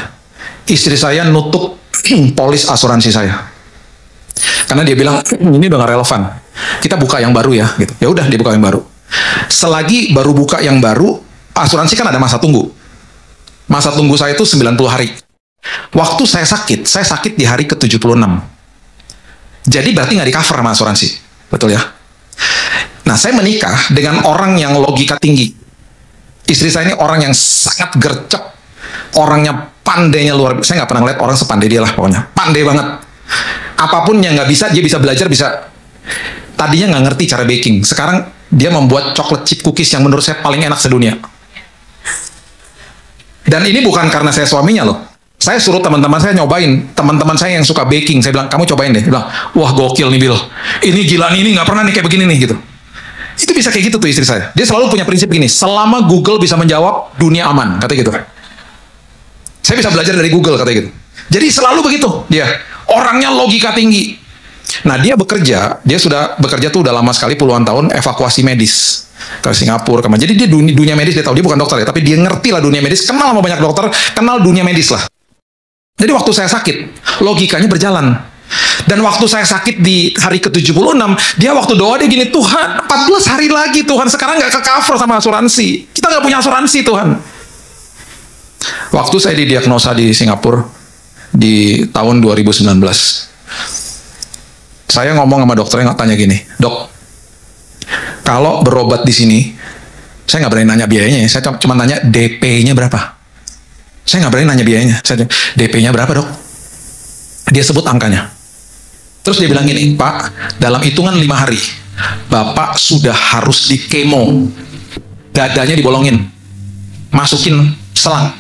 istri saya nutup polis asuransi saya. Karena dia bilang, ini udah gak relevan. Kita buka yang baru ya. Gitu. Ya udah, dibuka yang baru. Selagi baru buka yang baru, asuransi kan ada masa tunggu. Masa tunggu saya itu 90 hari. Waktu saya sakit di hari ke-76. Jadi berarti nggak di-cover sama asuransi. Betul ya? Nah, saya menikah dengan orang yang logika tinggi. Istri saya ini orang yang sangat gercep. Orangnya pandainya luar biasa. Saya nggak pernah ngeliat orang sepandai dia lah pokoknya. Pandai banget. Apapun yang nggak bisa, dia bisa belajar, bisa. Tadinya nggak ngerti cara baking. Sekarang dia membuat chocolate chip cookies yang menurut saya paling enak sedunia. Dan ini bukan karena saya suaminya loh. Saya suruh teman-teman saya nyobain. Teman-teman saya yang suka baking, saya bilang, kamu cobain deh. Dia bilang, wah gokil nih Bill. Ini gila nih, ini nggak pernah nih kayak begini nih gitu. Itu bisa kayak gitu tuh istri saya. Dia selalu punya prinsip gini, selama Google bisa menjawab, dunia aman, katanya gitu. Saya bisa belajar dari Google, katanya gitu. Jadi selalu begitu dia. Orangnya logika tinggi. Nah, dia sudah bekerja tuh udah lama sekali, puluhan tahun, evakuasi medis ke Singapura, kemana. Jadi dia dunia medis, dia tahu, dia bukan dokter ya, tapi dia ngerti lah dunia medis, kenal sama banyak dokter, kenal dunia medis lah. Jadi waktu saya sakit, logikanya berjalan. Dan waktu saya sakit di hari ke-76, dia waktu doa dia gini, Tuhan, 14 hari lagi Tuhan, sekarang nggak ke-cover sama asuransi. Kita nggak punya asuransi Tuhan. Waktu saya didiagnosa di Singapura, di tahun 2019, saya ngomong sama dokternya, nggak tanya gini, dok, kalau berobat di sini, saya nggak berani nanya biayanya, saya cuma tanya DP-nya berapa. Saya nggak berani nanya biayanya, saya DP-nya berapa dok? Dia sebut angkanya. Terus dia bilang gini, Pak, dalam hitungan 5 hari, Bapak sudah harus di kemo, dadanya dibolongin, masukin selang.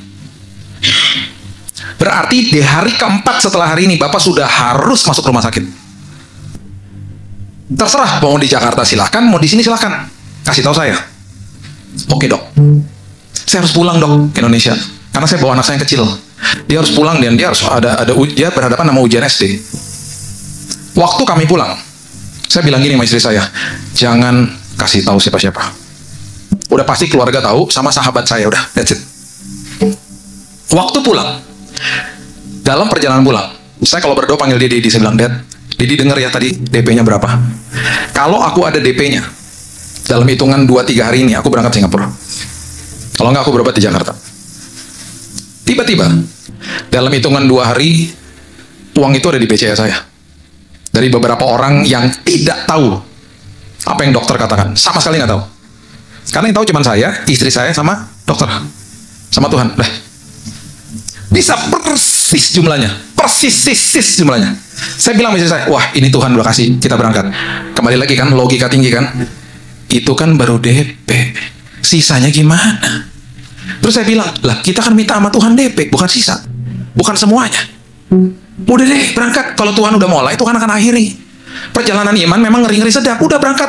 Berarti di hari keempat setelah hari ini, Bapak sudah harus masuk rumah sakit. Terserah, mau di Jakarta silahkan, mau di sini silahkan. Kasih tahu saya. Oke dok, saya harus pulang dok ke Indonesia. Karena saya bawa anak saya yang kecil. Dia harus pulang dan dia harus dia berhadapan sama ujian SD. Waktu kami pulang, saya bilang gini sama istri saya, jangan kasih tahu siapa-siapa. Udah pasti keluarga tahu, sama sahabat saya, udah, that's it. Waktu pulang, dalam perjalanan pulang, saya kalau berdoa panggil dia Didi, saya bilang, Dad, Didi denger ya tadi DP-nya berapa. Kalau aku ada DP-nya, dalam hitungan 2-3 hari ini, aku berangkat Singapura. Kalau nggak, aku berobat di Jakarta. Tiba-tiba, dalam hitungan 2 hari, uang itu ada di BCA saya. Dari beberapa orang yang tidak tahu apa yang dokter katakan. Sama sekali nggak tahu. Karena yang tahu cuma saya, istri saya, sama dokter. Sama Tuhan. Nah, bisa persis jumlahnya. Persis jumlahnya. Saya bilang sama istri saya, wah ini Tuhan udah kasih, kita berangkat. Kembali lagi kan, logika tinggi kan. Itu kan baru DP. Sisanya gimana? Terus saya bilang, lah kita kan minta sama Tuhan DP, bukan sisa. Bukan semuanya. Udah deh, berangkat. Kalau Tuhan udah mulai, Tuhan akan akhiri. Perjalanan iman memang ngeri-ngeri sedap. Udah berangkat.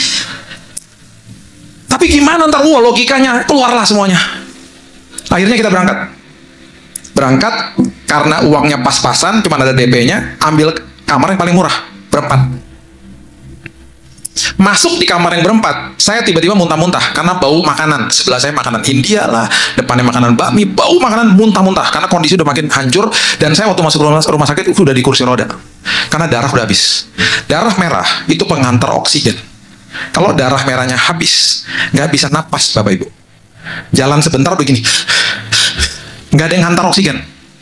Tapi gimana ntar, logikanya keluarlah semuanya. Akhirnya kita berangkat. Berangkat, karena uangnya pas-pasan, cuma ada DP-nya, ambil kamar yang paling murah, berempat. Masuk di kamar yang berempat, saya tiba-tiba muntah-muntah karena bau makanan. Sebelah saya makanan India lah, depannya makanan bakmi, bau makanan muntah-muntah karena kondisi udah makin hancur. Dan saya waktu masuk rumah sakit udah di kursi roda karena darah udah habis. Darah merah itu pengantar oksigen. Kalau darah merahnya habis, nggak bisa napas Bapak Ibu. Jalan sebentar begini, nggak ada yang hantar oksigen.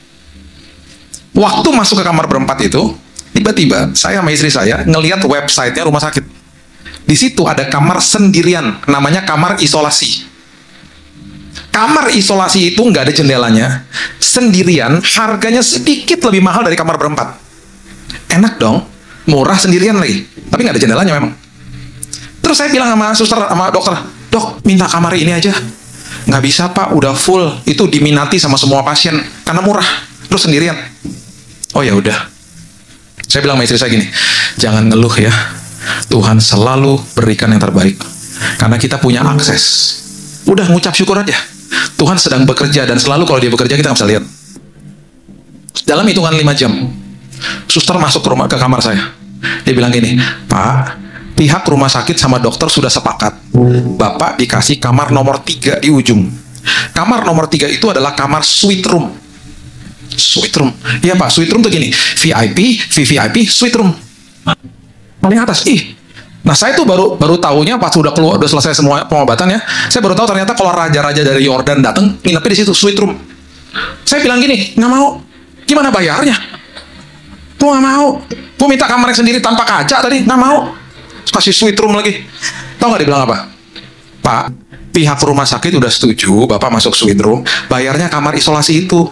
Waktu masuk ke kamar berempat itu, tiba-tiba saya sama istri saya ngelihat websitenya rumah sakit. Di situ ada kamar sendirian, namanya kamar isolasi. Kamar isolasi itu nggak ada jendelanya, sendirian, harganya sedikit lebih mahal dari kamar berempat. Enak dong, murah sendirian lagi, tapi nggak ada jendelanya memang. Terus saya bilang sama suster, sama dokter, dok, minta kamar ini aja. Nggak bisa Pak, udah full, itu diminati sama semua pasien, karena murah, terus sendirian. Oh ya udah. Saya bilang sama istri saya gini, jangan ngeluh ya. Tuhan selalu berikan yang terbaik. Karena kita punya akses. Udah ngucap syukur aja. Tuhan sedang bekerja dan selalu kalau dia bekerja kita nggak bisa lihat. Dalam hitungan 5 jam, suster masuk ke kamar saya. Dia bilang gini, Pak, pihak rumah sakit sama dokter sudah sepakat. Bapak dikasih kamar nomor 3 di ujung. Kamar nomor 3 itu adalah kamar suite room. Suite room. Iya Pak, suite room tuh gini, VIP, VVIP, suite room. Paling atas. Ih. Nah saya tuh baru tahunya pas udah keluar, udah selesai semua pengobatan ya. Saya baru tahu ternyata kalau raja-raja dari Yordan datang nginepnya di situ, suite room. Saya bilang gini, nggak mau. Gimana bayarnya? Gue nggak mau. Gue minta kamarnya sendiri tanpa kaca tadi, nggak mau. Kasih suite room lagi. Tahu nggak dia bilang apa? Pak, pihak rumah sakit udah setuju Bapak masuk suite room, bayarnya kamar isolasi itu.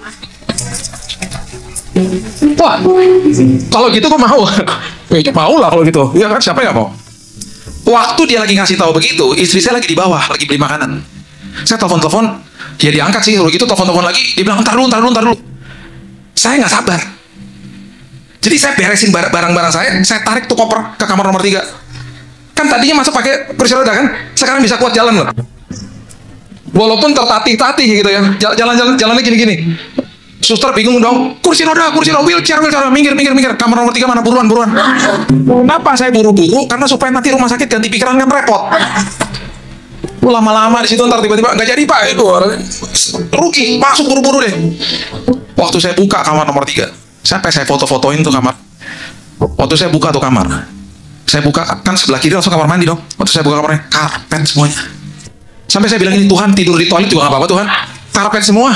Wah, kalau gitu gue mau. Ya mau lah kalau gitu. Iya kan, siapa yang mau? Waktu dia lagi ngasih tahu begitu, istri saya lagi di bawah, lagi beli makanan. Saya telepon-telepon, ya diangkat sih. Kalau gitu telepon-telepon lagi, dia bilang, ntar dulu. Saya nggak sabar. Jadi saya beresin barang-barang saya tarik tuh koper ke kamar nomor 3. Kan tadinya masuk pakai kursi roda kan, sekarang bisa kuat jalan loh. Walaupun tertatih-tatih gitu ya, jalannya gini-gini. Suster bingung dong, kursi roda, wheelchair, minggir, kamar nomor 3 mana, buruan. Kenapa saya buru-buru? Karena supaya nanti rumah sakit ganti pikiran kan repot. Lama-lama di situ ntar tiba-tiba nggak jadi Pak, itu rugi, masuk buru-buru deh. Waktu saya buka kamar nomor 3, sampai saya foto-fotoin tuh kamar. Waktu saya buka tuh kamar, saya buka kan sebelah kiri langsung kamar mandi dong. Waktu saya buka kamarnya, karpet semuanya. Sampai saya bilang ini, Tuhan, tidur di toilet juga nggak apa-apa Tuhan, karpet semua.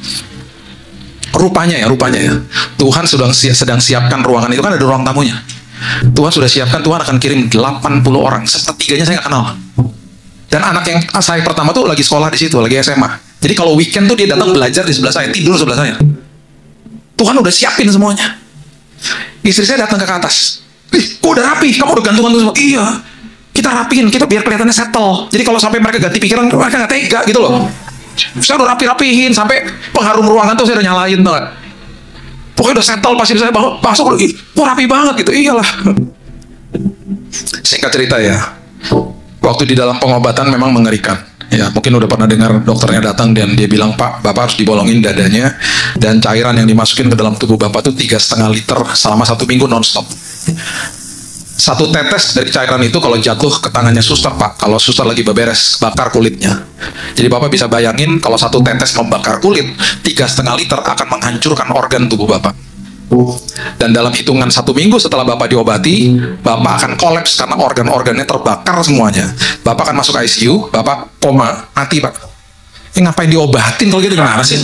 Rupanya ya, Tuhan sedang siapkan ruangan itu, kan ada ruang tamunya. Tuhan sudah siapkan, Tuhan akan kirim 80 orang, sepertiganya saya nggak kenal. Dan anak yang saya pertama tuh lagi sekolah di situ, lagi SMA. Jadi kalau weekend tuh dia datang belajar di sebelah saya, tidur sebelah saya. Tuhan udah siapin semuanya. Istri saya datang ke atas. Ih, kok udah rapi? Kamu udah gantungan tuh semua? Iya. Kita rapiin, kita biar kelihatannya settle. Jadi kalau sampai mereka ganti pikiran, mereka nggak tega gitu loh. Saya udah rapihin sampai pengharum ruangan tuh saya udah nyalain tuh. Pokoknya udah settle, pasti saya masuk, ih, kok rapi banget gitu. Iyalah. Singkat cerita ya, waktu di dalam pengobatan memang mengerikan. Ya, mungkin udah pernah dengar dokternya datang dan dia bilang, Pak, Bapak harus dibolongin dadanya dan cairan yang dimasukin ke dalam tubuh Bapak tuh 3,5 liter selama 1 minggu nonstop. 1 tetes dari cairan itu kalau jatuh ke tangannya suster, Pak, kalau suster lagi beberes, bakar kulitnya. Jadi Bapak bisa bayangin kalau 1 tetes membakar kulit, 3,5 liter akan menghancurkan organ tubuh Bapak. Dan dalam hitungan 1 minggu setelah Bapak diobati, Bapak akan kolaps karena organ-organnya terbakar semuanya. Bapak akan masuk ICU, Bapak koma, mati Pak. Ngapain diobatin kalau gitu, gimana sih?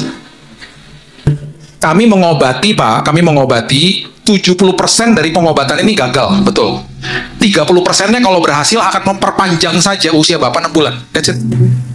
Kami mengobati Pak, 70% dari pengobatan ini gagal, betul. 30%-nya kalau berhasil akan memperpanjang saja usia Bapak 6 bulan. That's it.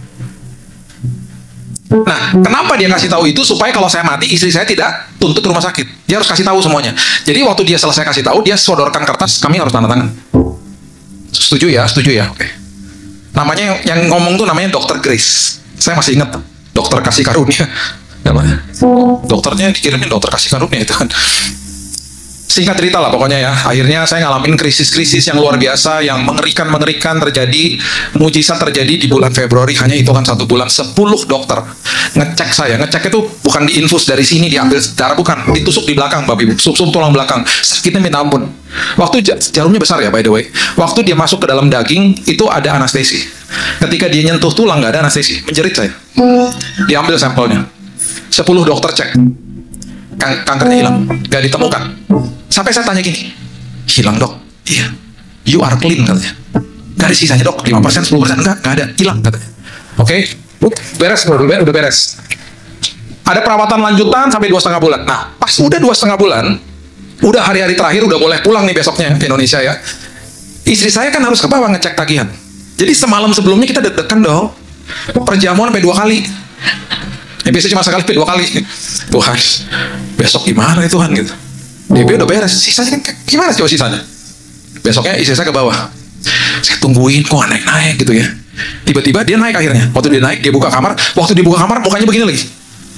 Nah, kenapa dia kasih tahu itu? Supaya kalau saya mati, istri saya tidak tuntut rumah sakit. Dia harus kasih tahu semuanya. Jadi waktu dia selesai kasih tahu, dia sodorkan kertas, kami harus tanda tangan. Setuju ya? Oke. Namanya yang ngomong tuh namanya Dr. Grace. Saya masih ingat, dokter kasih karunia. Dokternya dikirimin dokter kasih karunia itu kan. Singkat cerita lah pokoknya ya, akhirnya saya ngalamin krisis-krisis yang luar biasa, yang mengerikan terjadi. Mujizat terjadi di bulan Februari, hanya itu kan 1 bulan 10 dokter ngecek saya. Ngecek itu bukan diinfus dari sini diambil darah, bukan, ditusuk di belakang Bapak Ibu, sum-sum tulang belakang, sakitnya minta ampun. Waktu jarumnya besar ya by the way. Waktu dia masuk ke dalam daging itu ada anestesi. Ketika dia nyentuh tulang nggak ada anestesi, menjerit saya. Diambil sampelnya, 10 dokter cek, kankernya hilang, nggak ditemukan. Sampai saya tanya gini, hilang dok? Iya. You are clean katanya. Gak ada sisanya dok, 5%, 10%, enggak ada, hilang katanya. Oke, beres, udah beres. Ada perawatan lanjutan sampai 2,5 bulan. Nah, pas udah 2,5 bulan, udah hari-hari terakhir, udah boleh pulang nih besoknya ke Indonesia ya. Istri saya kan harus ke bawah ngecek tagihan. Jadi semalam sebelumnya kita deg-degan dong. Perjamuan sampai 2 kali. Ya, biasanya cuma sekali, 2 kali. Tuhan, besok gimana ya Tuhan gitu. DP udah beres, sisanya kan gimana coba sisanya? Besoknya istri saya ke bawah, saya tungguin kok nggak naik gitu ya. Tiba-tiba dia naik akhirnya. Waktu dia naik, dia buka kamar. Waktu dia buka kamar, mukanya begini lagi.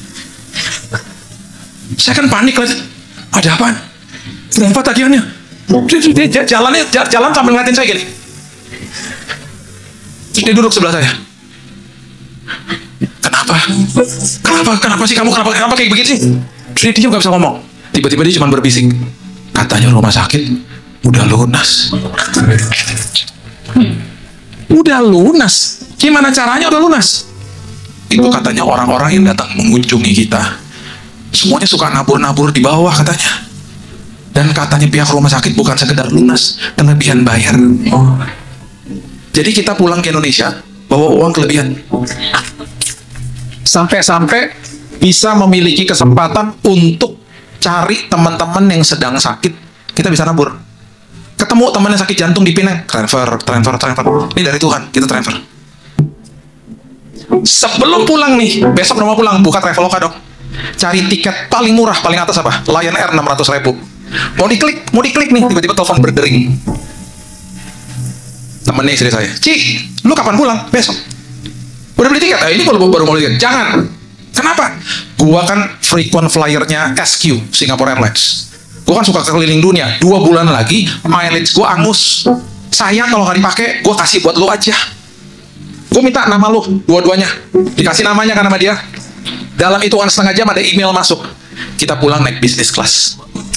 Saya kan panik lah. Ada apaan? Berapa tagihannya? Dia jalan sambil ngeliatin saya gini. Terus dia duduk sebelah saya. Kenapa sih kamu? Kenapa kayak begini sih? Terus dia nggak bisa ngomong. Tiba-tiba dia cuma berbisik, katanya rumah sakit udah lunas. Udah lunas? Gimana caranya udah lunas? Itu katanya orang-orang yang datang mengunjungi kita Semuanya suka nabur-nabur di bawah katanya. Dan katanya pihak rumah sakit bukan sekedar lunas, kelebihan bayar. Jadi kita pulang ke Indonesia bawa uang kelebihan. Sampai-sampai bisa memiliki kesempatan untuk cari teman-teman yang sedang sakit. Kita bisa nabur. Ketemu teman yang sakit jantung di Pinang, transfer. Ini dari Tuhan, kita transfer. Sebelum pulang nih, besok udah mau pulang, buka Traveloka dong. Cari tiket paling murah, paling atas apa? Lion Air 600.000. Mau diklik nih, tiba-tiba telepon berdering. Temennya istri saya, Ci, lu kapan pulang? Besok. Udah beli tiket? Ini kalau baru mau beli tiket. Jangan. Kenapa? Gua kan frequent flyernya SQ, Singapore Airlines. Gua kan suka keliling dunia. 2 bulan lagi, mileage gua angus. Sayang kalau nggak dipakai, gua kasih buat lu aja. Gua minta nama lu, dua-duanya. Dikasih namanya kan nama dia. Dalam hitungan setengah jam ada email masuk. Kita pulang naik business class.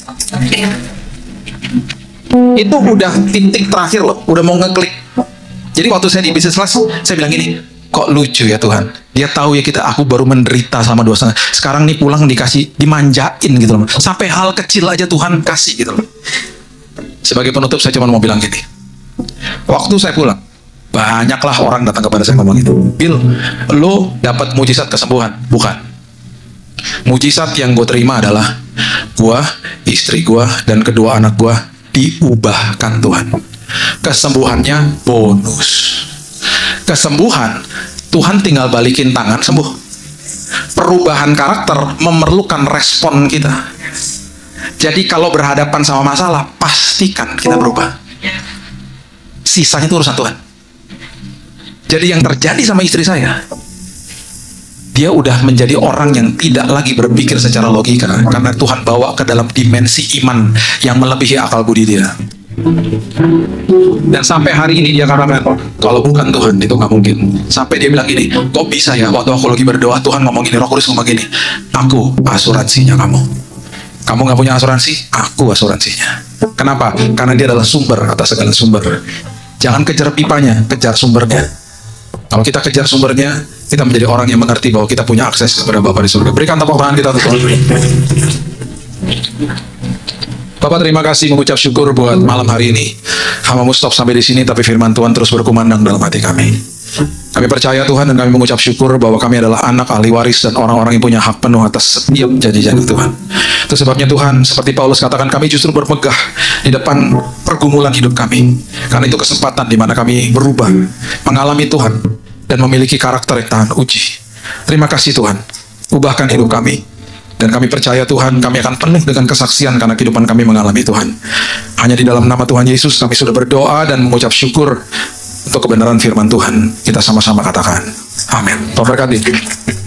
Itu udah titik terakhir loh, udah mau ngeklik. Jadi waktu saya di business class, saya bilang gini, kok lucu ya Tuhan. Dia tahu ya aku baru menderita selama 2,5. Sekarang nih pulang dikasih, dimanjain gitu loh. Sampai hal kecil aja Tuhan kasih gitu loh. Sebagai penutup saya cuma mau bilang gini. Waktu saya pulang, banyaklah orang datang kepada saya ngomong itu. Bill, lo dapat mujizat kesembuhan? Bukan. Mujizat yang gue terima adalah gue, istri gue, dan kedua anak gue diubahkan Tuhan. Kesembuhannya bonus. Kesembuhan, Tuhan tinggal balikin tangan sembuh. Perubahan karakter memerlukan respon kita. Jadi kalau berhadapan sama masalah, pastikan kita berubah. Sisanya itu urusan Tuhan. Jadi yang terjadi sama istri saya, dia udah menjadi orang yang tidak lagi berpikir secara logika, karena Tuhan bawa ke dalam dimensi iman yang melebihi akal budi dia. Dan sampai hari ini dia katakan, kalau bukan Tuhan itu nggak mungkin. Sampai dia bilang gini, kok bisa ya waktu aku lagi berdoa Tuhan ngomong gini, Roh Kudus ngomong gini, aku asuransinya kamu. Kamu nggak punya asuransi, aku asuransinya. Kenapa? Karena dia adalah sumber atas segala sumber. Jangan kejar pipanya, kejar sumbernya. Kalau kita kejar sumbernya, kita menjadi orang yang mengerti bahwa kita punya akses kepada Bapa di surga. Berikan tepuk tangan kita untuk Tuhan. Bapak terima kasih, mengucap syukur buat malam hari ini. Hamba-Mu stop sampai di sini, tapi firman Tuhan terus berkumandang dalam hati kami. Kami percaya Tuhan, dan kami mengucap syukur bahwa kami adalah anak ahli waris dan orang-orang yang punya hak penuh atas setiap janji-janji Tuhan. Itu sebabnya Tuhan, seperti Paulus katakan, kami justru bermegah di depan pergumulan hidup kami. Karena itu kesempatan di mana kami berubah, mengalami Tuhan, dan memiliki karakter yang tahan uji. Terima kasih Tuhan, ubahkan hidup kami. Dan kami percaya Tuhan, kami akan penuh dengan kesaksian karena kehidupan kami mengalami Tuhan. Hanya di dalam nama Tuhan Yesus kami sudah berdoa dan mengucap syukur untuk kebenaran firman Tuhan. Kita sama-sama katakan, amin. Tuhan berkati.